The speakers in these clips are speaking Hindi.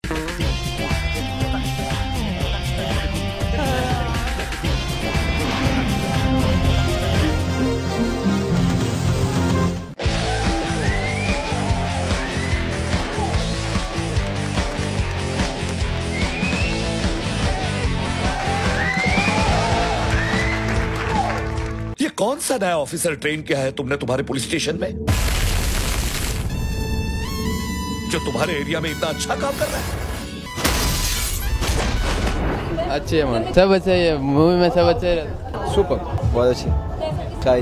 कौन सा नया ऑफिसर ट्रेन किया है तुमने तुम्हारे पुलिस स्टेशन में, जो तुम्हारे एरिया में इतना अच्छा काम कर रहा है? अच्छे है मन, सब अच्छे है मूवी में, सब अच्छे। सुपर, बहुत अच्छी। शायद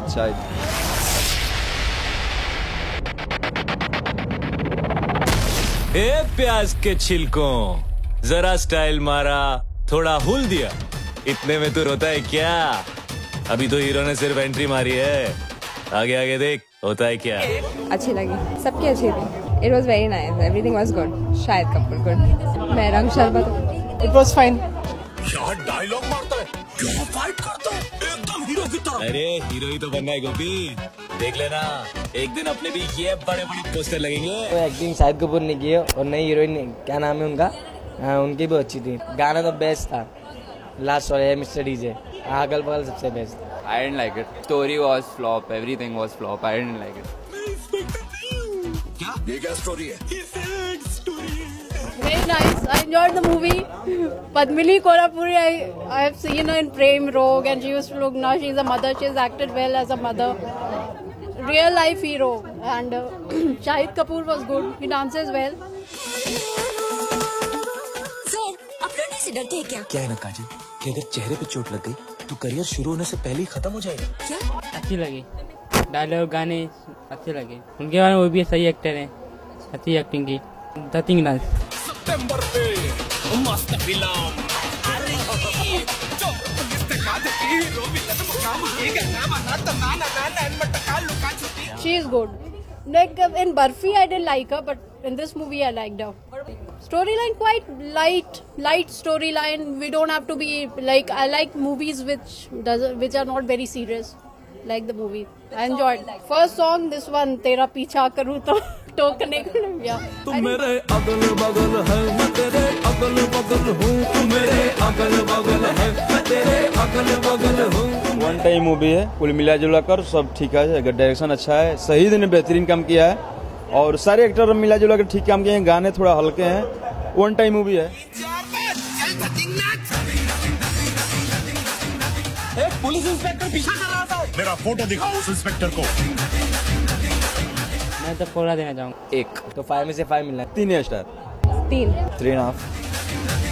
ए प्याज के छिलकों, जरा स्टाइल मारा, थोड़ा हुल दिया, इतने में तू रोता है क्या? अभी तो हीरो ने सिर्फ एंट्री मारी है, आगे आगे देख होता है क्या। अच्छी लगी, सबकी अच्छी थी। It was very nice, everything was good. Shahid Kapoor good, मैं रंग शरबत, इट वॉज फाइन। क्या डायलॉग मारता है, क्या फाइट करता है, एकदम हीरो की तरह। अरे हीरो ही तो बनना है गोपी, देख लेना एक दिन अपने भी ये बड़े बड़े पोस्टर लगेंगे। तो एक्टिंग शाहिद कपूर ने की है और नई हीरोइन क्या नाम है उनका, उनकी भी अच्छी थी। गाना तो बेस्ट था, लास्ट वाला मिस्टर डीजे, अगल बगल सबसे best. I didn't like it. Story was flop. Everything was flop. I didn't like it. क्या? ये क्या स्टोरी है? Very nice. I enjoyed the movie. Padmini Korapuri, I have seen her in Prem Rogue, and she used to look. Now she's a mother. She's acted well as a mother. Real life hero. And Shahid Kapoor was good. He dances well. Sir, अपलोडने से डरते हैं क्या? क्या है ना काजल, कि अगर चेहरे पे चोट लग गई तो करियर शुरू होने से पहले ही खत्म हो जाएगा। क्या? अच्छी लगी, डायलॉग गाने अच्छे लगे उनके बारे में, वो भी सही एक्टर है, अच्छी एक्टिंग की। Nothing nice. सितंबर पे मस्त film. She is good. Like in Barfi, I didn't like her, but in this movie, I liked her. Storyline quite light storyline. We don't have to be like, I like movies which are not very serious, like the movie. I enjoyed. First song, this one, तेरा पीछा करूँ तो टोकने को नहीं गया। तू मेरे अगल बगल है, मैं तेरे अगल बगल हूँ, तू मेरे अगल बगल है, मैं तेरे अगल बगल हूँ। वन टाइम मूवी है, कुल मिला जुला कर सब ठीक है। डायरेक्शन अच्छा है, शहीद ने बेहतरीन काम किया है और सारे एक्टर मिला जुला कर ठीक काम किए हैं। गाने थोड़ा हल्के हैं, वन टाइम मूवी है। एक पुलिस इंस्पेक्टर पीछा कर रहा था, मेरा फोटो दिखाओ उस इंस्पेक्टर को। मैं तो 4 देना चाहूँगा। 1 तो 5 में से 5 मिला है। 3 स्टार, 3 3.5।